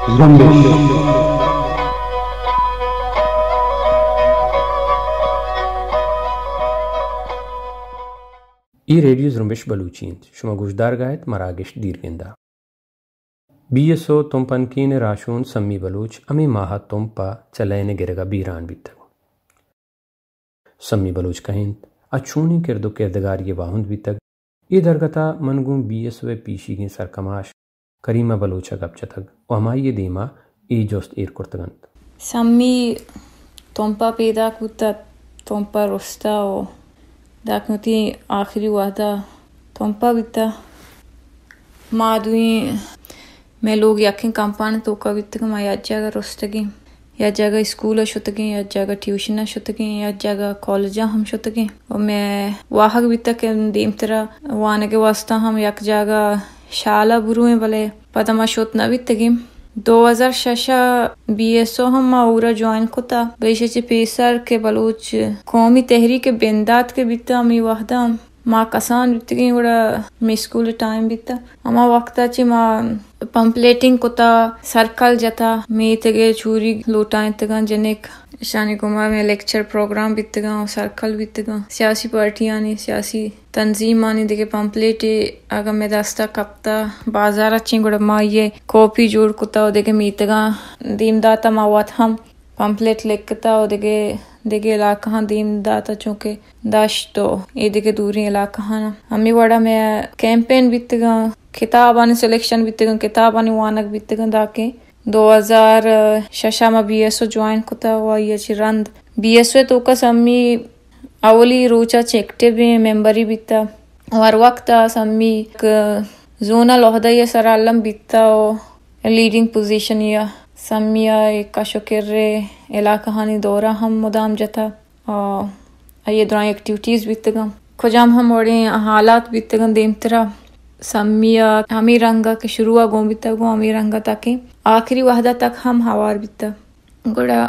زنبش. ای radio زنبش بلوچینت شما گوشدار گایت مراگش دیرگندا. BSO تمپنکین راشون سمی بلوچ امی ماہا تمپا چلائن گرگا بیران بیتگو. سمی بلوچ کہند اچھونی کردو کردگار یہ واہند بیتگ. ای درگتا منگون BSO پیشی کی سرکماش کریمہ بلوچا گپ چتگ و ہمائی دیما ای جوست ایر کرتگند. سمی تمپا پیدا کتا تمپا رستا و داکنتی آخری وعدہ تمپا بیتا مادوی میں لوگ یقین کمپان توکا بیتگا ما یا جگہ رستگی یا جگہ اسکول شتگی یا جگہ ٹیوشن شتگی یا جگہ کالجہ ہم شتگی و میں واحق بیتا کہ دیم ترہ وانے کے واسطہ ہم یک جگہ شالہ برویں بلے پتہ ما شوت نہ بیتگی. 2006 BSO ہم ماورا جوائن کتا بیشہ پیسر کے بلوچ قومی تحریک بندات کے بیتا ہمی وحدہ ما کسان بیتگی وڑا میں اسکول ٹائم بیتا اما وقتا چی ما پمپلیٹنگ کتا سرکل جتا میں تگے چوری لوٹائیں تگا جنک شانی گما میں لیکچر پروگرام بیتگا سرکل بیتگا سیاسی پارٹیانی سیاسی تنظیمانی دیکھے پمپلیٹی اگر میں دستا کپتا بازار اچھیں گوڑا ما یہ کاپی جوڑ کتا دیکھے میتگا دیم داتا ما وات ہم پمپلیٹ لکھتا دیکھے علاقہ ہاں دیم داتا چونکہ داشت تو یہ دیکھے دوری علاقہ ہاں ہمیں وڑا میں کیمپین بیتگا کتابانی سلیکشن بیتگا کتابانی وانک بیتگا داکے 2006 ما BSO جوائن کتا ہوا یہ چی رند BSO تو کا سمی اولی روچا چیکٹے بھی ممبری بیتا اور وقت سمی زونل عہدہ یہ سرالم بیتا و لیڈنگ پوزیشن یا سمی ایک شکر علاقہ ہانی دورہ ہم مدام جتا اور یہ دوران ایکٹیوٹیز بیتگا کجام ہم وڑے حالات بیتگا دیم ترہ سمی ہمیں رنگا کے شروع گون بیتا گو ہمیں رنگا تاکہ آخری وحدہ تک ہم ہوار بیتا گوڑا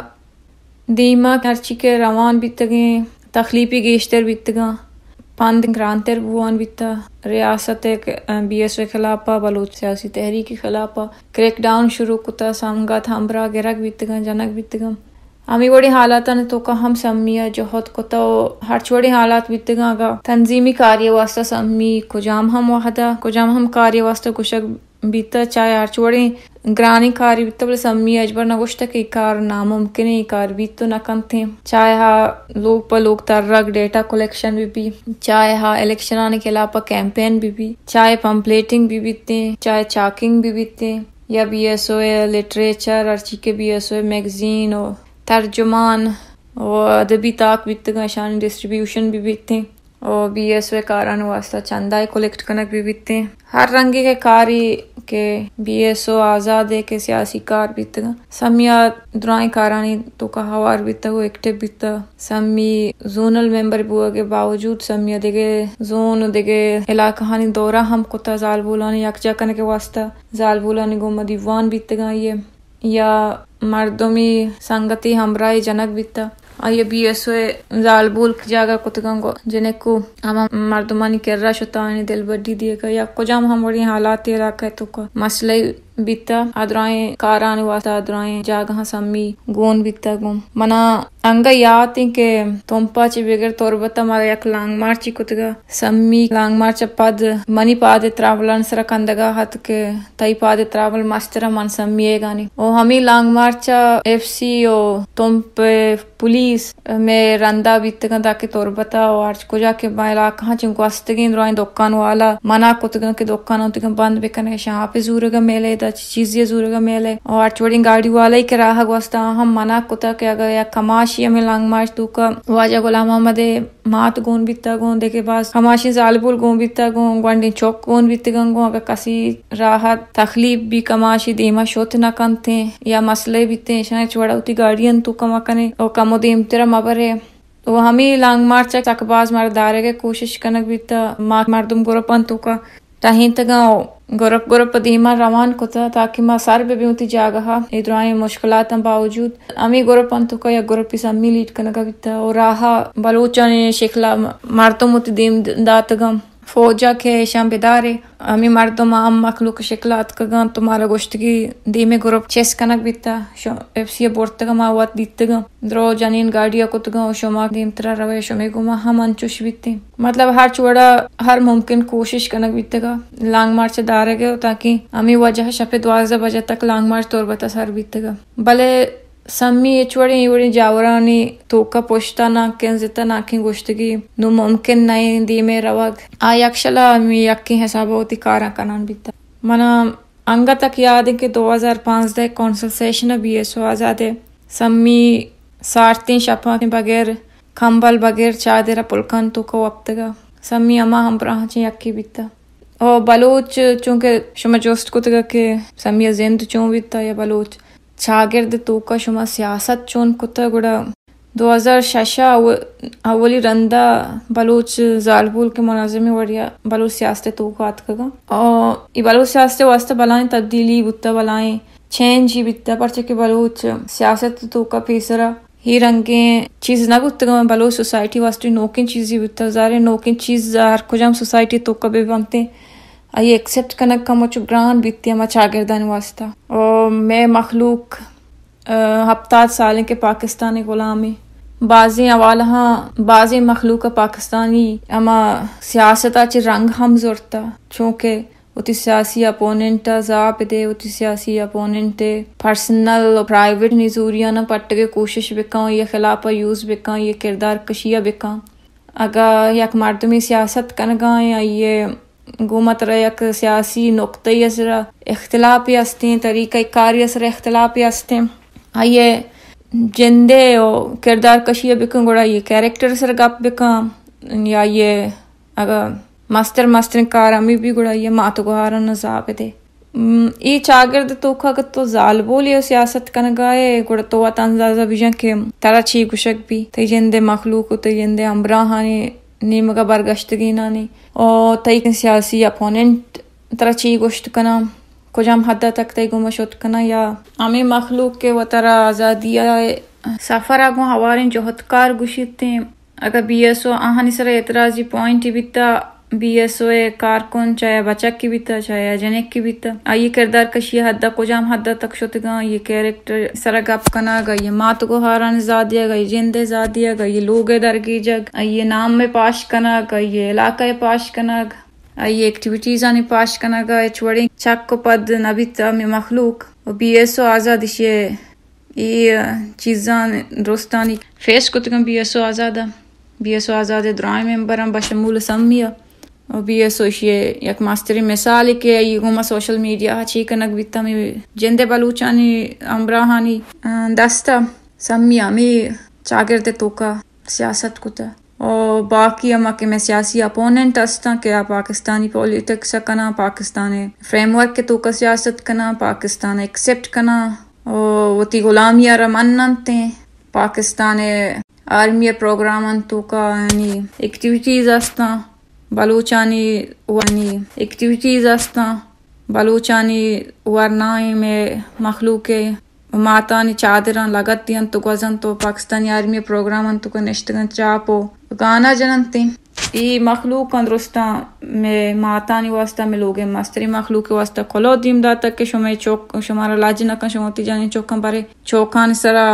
دیما ہرچی کے روان بیتگیں تخلیپی گیشتر بیتگا پاند کرانتر بوان بیتا ریاست BSO خلافہ بلوچ سیاسی تحریک کے خلافہ کریک ڈاؤن شروع کتا سامگات ہمبرا گرک بیتگا جنک بیتگا ہمیں بڑی حالات نے تو کا ہم سمیہ جوہد کتا ہر چھوڑی حالات بیتگا گا تنظیمی کاری واسطہ سمی کجام ہم وحدہ کجام ہم کاری واسطہ کشک بیتا چاہے ہر چھوڑی گرانی کاری بیتا بلے سمی اجبر نہ گوشتا کہ کار ناممکن ہے کار بیت تو نہ کم تھے چاہے ہاں لوگ پا لوگ ترک ڈیٹا کلیکشن بھی چاہے ہاں الیکشن آنے کے علاوہ کیمپین بھی چاہے پمپلیٹنگ بھی بیتے چاہے چاکنگ بھی بیتے یا BSO لٹریچر ارچی کے BSO میگزین اور ترجمان اور ادبی تاک بیتگا شان ڈسٹریبیوشن بھی بیتے اور BSO کاران واسطہ چندائی کولیکٹ کنک بھی بیتے ہر رنگی کے کاری کے BSO آزاد ہے کہ سیاسی کار بیتگا سمیہ درائیں کارانی تو کا ہوار بیتا وہ ایکٹیو بیتا سمی زونل ممبر بوا کے باوجود سمیہ دیگے زون دیگے علاقہ ہانی دورہ ہم کتا زال بولانی یکجا کنے کے واسطہ زال بولانی گومہ دیوان بیتگا یہ یا مردمی سنگتی ہمراہی جنک بیتا آئیے BSO زالبول جاگا کتگنگو جنہیں کو ہم مردمانی کر رہا شتانی دل بڑی دیے گا یا کجام ہم بڑی حالات علاقہ تو کا مسئلہ بیتا ادرائیں کاران واسطہ ادرائیں جاگہ سمی گون بیتا گم منا انگا یاد ہیں کہ تمپا چی بگر توربتا مارا یک لانگ مارچی کتگا سمی لانگ مارچا پد منی پاد تراولان سرا کندگا حد کے تائی پاد تراول مسترہ من سمی ہے گانی او ہمیں لانگ مارچا FC او تمپ پولیس میں رندہ بیتگا تاکہ توربتا اور کجا کے بالا کہاں چنکو استگین روائیں دکان والا منع کتگا کہ دکان ہوتگا بند بکنے شاہ پہ زورگا میلے دا چیزی زورگا میلے اور چوڑی گاڑی والا ہی کے راہ گوستا ہم منع کتا کہ اگر یا کماشی ہمیں لانگ مارچ تو کا واجہ غلام محمد مات گون بیتا گون دیکھے باز کماشی زالبول گون بیتا گون گوانڈی چوک گون بیتا گون اگر کسی راحت تخلیب بھی کماشی دیما شوت نہ کنتے یا مسئلے بیتے شاہ چوڑا ہوتی گاڑیاں تو کما کنے اور کمو دیم تیرا مبرے تو ہمیں لانگ مارچ تک باز مردارے کے کوشش کنک بیتا مردم گروپان تو کا تاہین تگا گروپ دیما روان کتا تاکہ ما سر بے بیوتی جاگہا ادرائیں مشکلات باوجود امی گروپان تو کا یا گروپی سمی لیٹ کنکا بیتا اور راہا بلوچان شکلا مردم ہوتی دیم داتگا فوجا کے شام بدارے امی مردم عام مخلوق شکلات کگان تمہارا گوشتگی دیمے گروپ چیس کنک بیتا شو اف سی بورتگا ماوات دیتگا درو جنین گاڑیا کتگا شما دیم ترا روے شمی گما ہم انچوش بیتے مطلب ہر چوڑا ہر ممکن کوشش کنک بیتگا لانگ مارچ دارے گئے تاکہ امی وجہ شپے 12 بجے تک لانگ مارچ طور بتا سر بیتگا بلے سمی چوڑی وڑی جاورانی توکا پوشتا ناکن زتا ناکن گوشتگی نو ممکن نہیں دی میں رواگ آیاکشلا می یکی حسابہ ہوتی کارا کنان بیتا منا انگا تک یاد ہے کہ 2015 council session B S O آزادے سمی سارتین شپا بغیر کھمبل بغیر چادر پلکان توکا وقتگا سمی اما ہم پراہچیں یکی بیتا اور بلوچ چونکہ شما جوست کو تگا کہ سمی زند چون بیتا یا بلوچ شاگرد توکا شما سیاست چون کتا گڑا 2006 اولی رندہ بلوچ زالبول کے مناظمی وڑیا بلوچ سیاست توکا آتکگا اور یہ بلوچ سیاست واسطہ بلائیں تبدیلی بتا بلائیں چینج ہی بتا پرچہ کہ بلوچ سیاست توکا پیسرا ہی رنگیں چیز نہ بتگا بلوچ سوسائٹی واسطے نوکن چیز ہی بتا زارے نوکن چیز ہر کجام سوسائٹی توکا بے بمتے آئی ایکسپٹ کنک کا مچو گران بیتی ہما چاگردان واسطہ اور میں مخلوق ہفتاد سالیں کے پاکستانی غلامی بعضی اوالہاں بعضی مخلوق پاکستانی اما سیاستا چی رنگ ہم زورتا چونکہ اتی سیاسی اپوننٹ زاب دے اتی سیاسی اپوننٹ پرسنل اور پرائیویٹ نزوریاں نہ پٹگے کوشش بکاں یہ خلاپا یوز بکاں یہ کردار کشیہ بکاں اگا یک مردمی سیاست کنگاں یا یہ گومت رہ یک سیاسی نقطۂ اثر اختلافی ہستیں طریقہ کاری اثر اختلافی ہستیں آئیے جندے اور کردار کشیہ بکن گوڑا یہ کیریکٹر سر گپ بکن یا یہ اگر مستر کارامی بھی گوڑا یہ ماتو گوھارا نزاب دے ای چاگرد توکھا تو زال بولی سیاست کنگائے گوڑا تو تنزازہ بیجن کہ ترا چی گشک بھی تی جندے مخلوق تی جندے امبراہانی نیمگا برگشتگی نانی اور تئی سیاسی اپوننٹ ترا چی گوشت کنا کجام حد تک تئی گمہ شد کنا یا امی مخلوق کے و ترا آزادی سفر آگو ہوارن جوہتکار گوشیتے اگر بی ایس او آہانی سر اعتراضی پوائنٹ بیتا بی ایس او کارکن چاہے بچک کی بیتا چاہے جنک کی بیتا آئی کردار کشی حد کجام حد تک شدگا یہ کیریکٹر سر گپ کنا گا یہ مات کو ہاران زادیا گا یہ جندے زادیا گا یہ لوگ درگی جگ یہ نام میں پاش کنا گا یہ علاقہ پاش کنا گا یہ ایکٹیویٹیز آنی پاش کنا گا چوڑی چک کو پد نبیتا میں مخلوق و بی ایس او آزادش یہ چیزان درستانی فیس کو تکم بی ایس او آزادہ بی ایس او آزاد درائم ممبرم بشمول سمیہ اور بی ایس او یہ یک ماستری مثال کہ یہ گوما سوشل میڈیا چی کنک بیتا میں جندے بلوچانی امبراہانی دستا سمیہ میں چاگرد توکا سیاست کتا اور باقی اما کہ میں سیاسی اپوننٹ ہستا کہ پاکستانی پولیٹکس کنا پاکستان فریم ورک کے توکا سیاست کنا پاکستان ایکسپٹ کنا اور وہ تی غلامیہ رمننتے پاکستان آرمی پروگرامن توکا یعنی ایکٹیویٹیز ہستا بلوچانی وانی ایکٹیویٹیز ہستا بلوچانی ورنائی میں مخلوق ماتانی چادران لگت دیان تو گزن تو پاکستانی آرمی پروگرامن تو کا نشتگن چاپو گانا جننتے ای مخلوق اندرستان میں ماتانی واسطہ میں لوگے مستری مخلوق واسطہ کھلو دیم داتا کہ شمارا لاجی نکن شموتی جانی چوکن برے چوکان سرا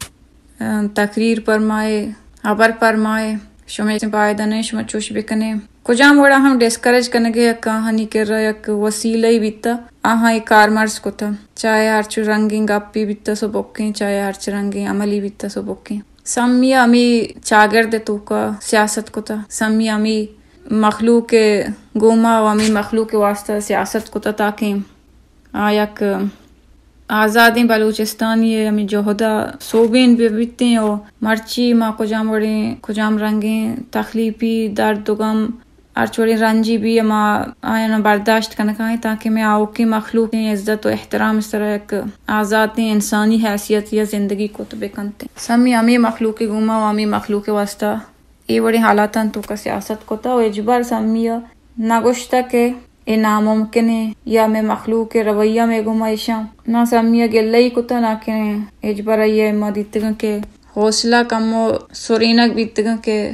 تقریر فرمائے خبر فرمائے شمع پائدنے شمع چوش بکنے کجام وڑا ہم ڈسکریج کرنے گے یک کہانی کر رہا یک وسیلہ ہی بیتا آہاں ایک کارمرز کو تھا چاہے ہرچ رنگیں گپی بیتا سو بکیں چاہے ہرچ رنگیں عملی بیتا سو بکیں سمی امی چاگرد تو کا سیاست کو تھا سمی امی مخلوق گوما و امی مخلوق واسطہ سیاست کو تھا تاکہ یک آزادی بلوچستانی ہمیں جوہدہ صوبین بھی بیتے ہیں اور مرچی ماں کجام وڑیں کجام رنگیں تخلیقی درد و غم ارچوڑی رنجی بھی ماں آئین برداشت کرنا کہیں تاکہ میں آوکی مخلوق عزت و احترام اس طرح ایک آزاد انسانی حیثیت یا زندگی کو تو بکنتے سمی امی مخلوق گوما و امی مخلوق واسطہ یہ بڑی حالاتاں تو کا سیاست کو تا و اجبار سمیہ نگوشتا کہ یہ ناممکن ہے یا میں مخلوق رویہ میں گمائشاں نہ سمیہ گلئی کتا نہ کہ اجبر یہ ما دیتگا کہ حوصلہ کم و سرینک بیتگا کہ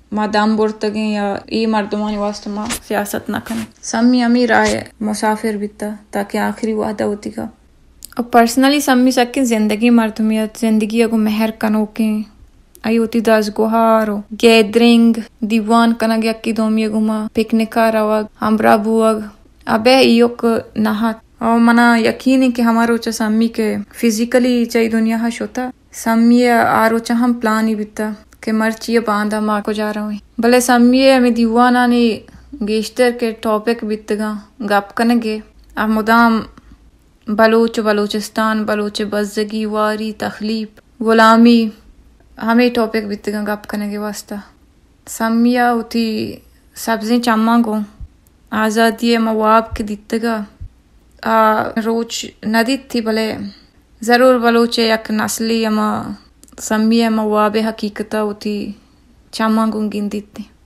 دم برتگیں یا ای مردمانی واسطہ ما سیاست نہ کریں. سمی امی رائے مسافر بیتا تاکہ آخری وعدہ ہوتی گا. اور پرسنلی سمی سکیں زندگی مردمیت زندگی اگو مہر کنوکیں ای ہوتی داز گوہارو گیدرنگ دیوان کنگ یکی دومی اگو ما پکنکا روگ ہمرا بوگ ابے ایوک نہات. اور منا یقین ہے کہ ہمارو چا سمی کے فزیکلی چاہی دنیا ہش ہوتا سمی آرو چا ہم پلانی بیتا کہ مرچی باندھا ماں کو جا رہا ہوئی. بلے سمی ہمیں دیوانا نے گیشتر کے ٹاپک بیتگا گپ کنگے اب مدام بلوچستان بلوچ بزگی واری تخلیب غلامی ہمیں ٹاپک بیتگا گپ کنگے واسطہ. سمیا ہوتی سبزیں چماں گو آزادی مواب کے دیتگا روچ ندیت تھی بلے ضرور بلوچے یک نسلی اما سمی مواب حقیقتہ ہوتی چماں گو گندیت تھی.